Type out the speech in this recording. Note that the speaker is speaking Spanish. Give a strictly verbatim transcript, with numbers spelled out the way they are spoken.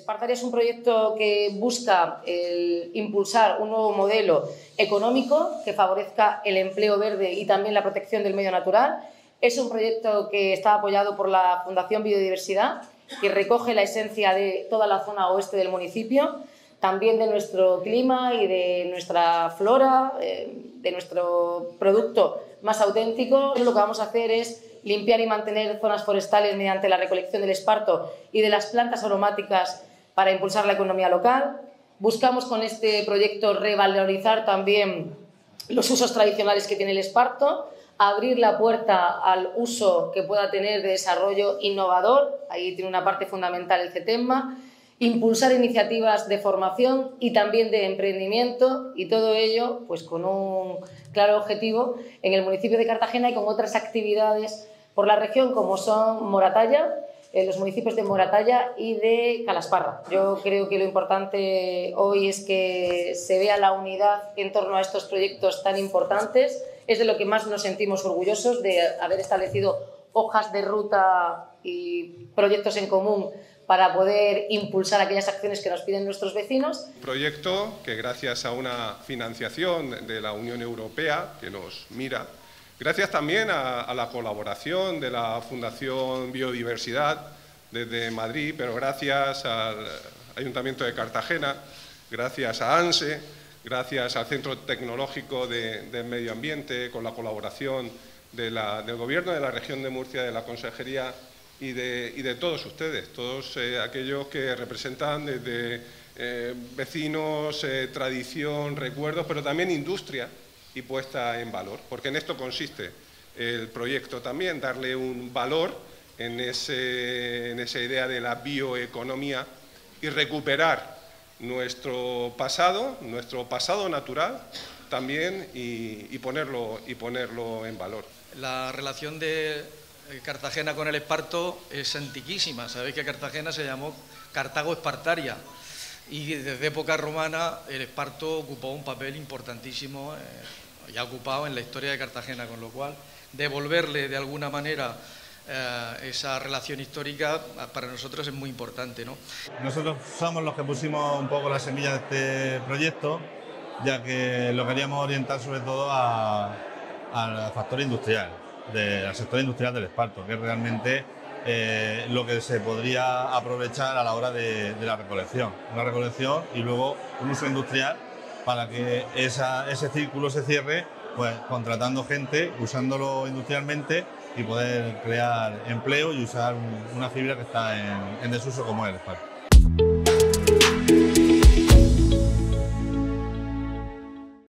Espartaria es un proyecto que busca el impulsar un nuevo modelo económico que favorezca el empleo verde y también la protección del medio natural. Es un proyecto que está apoyado por la Fundación Biodiversidad, que recoge la esencia de toda la zona oeste del municipio, también de nuestro clima y de nuestra flora, de nuestro producto más auténtico. Lo que vamos a hacer es limpiar y mantener zonas forestales mediante la recolección del esparto y de las plantas aromáticas para impulsar la economía local. Buscamos con este proyecto revalorizar también los usos tradicionales que tiene el esparto, abrir la puerta al uso que pueda tener de desarrollo innovador, ahí tiene una parte fundamental el CETEMMA, impulsar iniciativas de formación y también de emprendimiento, y todo ello pues con un claro objetivo en el municipio de Cartagena y con otras actividades por la región como son Moratalla, en los municipios de Moratalla y de Calasparra. Yo creo que lo importante hoy es que se vea la unidad en torno a estos proyectos tan importantes. Es de lo que más nos sentimos orgullosos, de haber establecido hojas de ruta y proyectos en común para poder impulsar aquellas acciones que nos piden nuestros vecinos. Un proyecto que, gracias a una financiación de la Unión Europea que nos mira, gracias también a, a la colaboración de la Fundación Biodiversidad desde Madrid, pero gracias al Ayuntamiento de Cartagena, gracias a ANSE, gracias al Centro Tecnológico de, de Medio Ambiente, con la colaboración de la, del Gobierno de la Región de Murcia, de la Consejería y de, y de todos ustedes, todos eh, aquellos que representan desde eh, vecinos, eh, tradición, recuerdos, pero también industria y puesta en valor, porque en esto consiste el proyecto también, darle un valor en, ese, en esa idea de la bioeconomía y recuperar nuestro pasado, nuestro pasado natural también y, y, ponerlo, y ponerlo en valor. La relación de Cartagena con el esparto es antiquísima. Sabéis que Cartagena se llamó Cartago Espartaria y desde época romana el esparto ocupó un papel importantísimo eh, y ha ocupado en la historia de Cartagena, con lo cual devolverle de alguna manera eh, esa relación histórica para nosotros es muy importante, ¿no? Nosotros somos los que pusimos un poco la semilla de este proyecto, ya que lo queríamos orientar sobre todo a, al factor industrial, de, al sector industrial del esparto, que es realmente eh, lo que se podría aprovechar a la hora de, de la recolección. Una recolección y luego un uso industrial para que esa, ese círculo se cierre, pues contratando gente, usándolo industrialmente y poder crear empleo y usar una fibra que está en, en desuso como es el esparto.